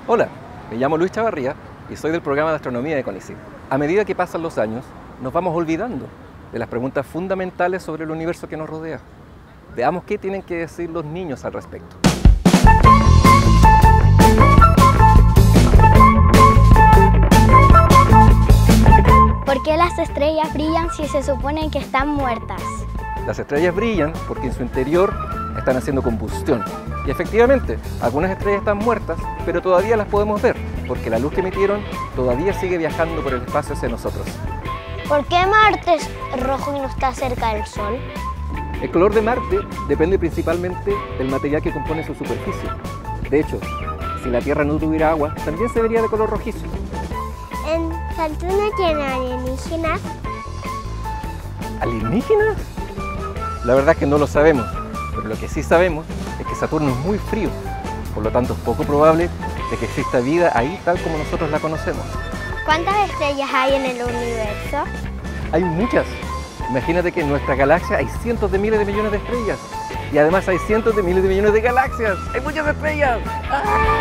Hola, me llamo Luis Chavarría y soy del programa de astronomía de CONICYT. A medida que pasan los años, nos vamos olvidando de las preguntas fundamentales sobre el universo que nos rodea. Veamos qué tienen que decir los niños al respecto. ¿Por qué las estrellas brillan si se supone que están muertas? Las estrellas brillan porque en su interior están haciendo combustión. Y efectivamente, algunas estrellas están muertas, pero todavía las podemos ver, porque la luz que emitieron todavía sigue viajando por el espacio hacia nosotros. ¿Por qué Marte es rojo y no está cerca del Sol? El color de Marte depende principalmente del material que compone su superficie. De hecho, si la Tierra no tuviera agua, también se vería de color rojizo. ¿En Saturno tiene alienígenas? ¿Alienígenas? La verdad es que no lo sabemos, pero lo que sí sabemos es que Saturno es muy frío, por lo tanto es poco probable de que exista vida ahí tal como nosotros la conocemos. ¿Cuántas estrellas hay en el universo? Hay muchas. Imagínate que en nuestra galaxia hay cientos de miles de millones de estrellas y además hay cientos de miles de millones de galaxias. ¡Hay muchas estrellas! ¡Ah!